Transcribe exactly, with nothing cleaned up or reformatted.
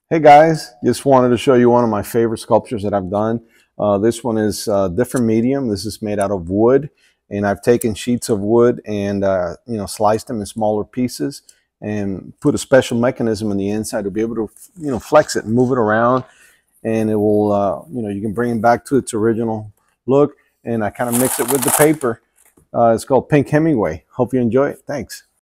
Hey guys, just wanted to show you one of my favorite sculptures that I've done. Uh, this one is a different medium. This is made out of wood, and I've taken sheets of wood and uh, you know sliced them in smaller pieces and put a special mechanism in the inside to be able to you know flex it and move it around, and it will uh, you know you can bring it back to its original look. And I kind of mix it with the paper. Uh, it's called Pink Hemingway. Hope you enjoy it. Thanks.